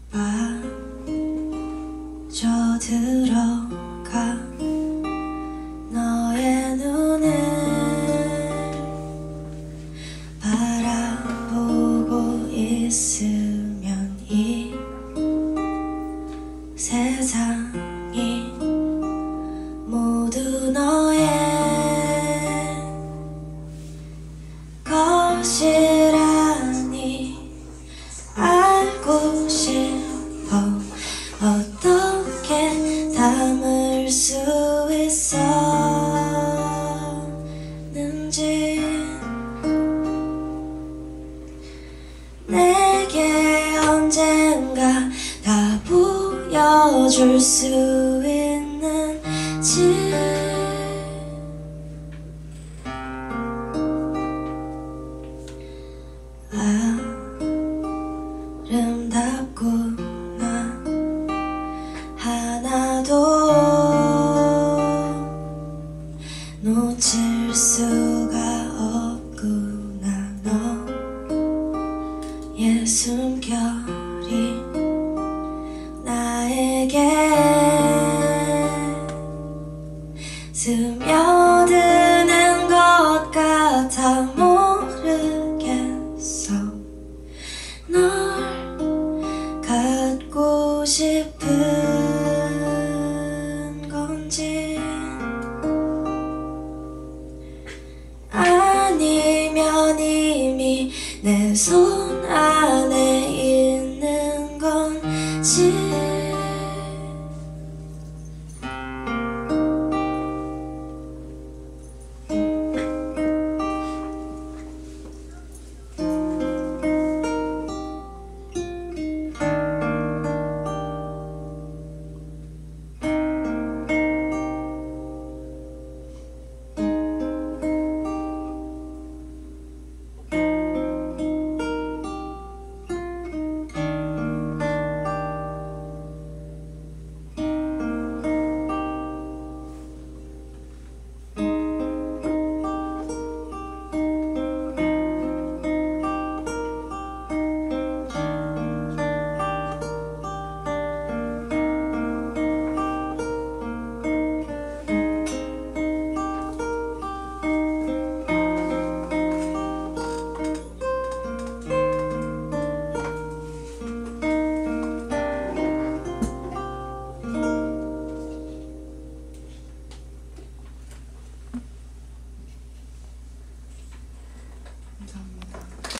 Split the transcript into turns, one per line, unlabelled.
빠져들어가 너의 눈을 바라보고 있으면 이 세상이 모두 너의 것이라니 알고 싶어. 어떻게 담을 수 있었는지 내게 언젠가 다 보여줄 수 있는지. 아름답구나 하나도 놓칠 수가 없구나. 너의 숨결이 나에게 스며드는 것 같아. 모르겠어 널 갖고 싶은 건지 아니면 이미 내 손 안에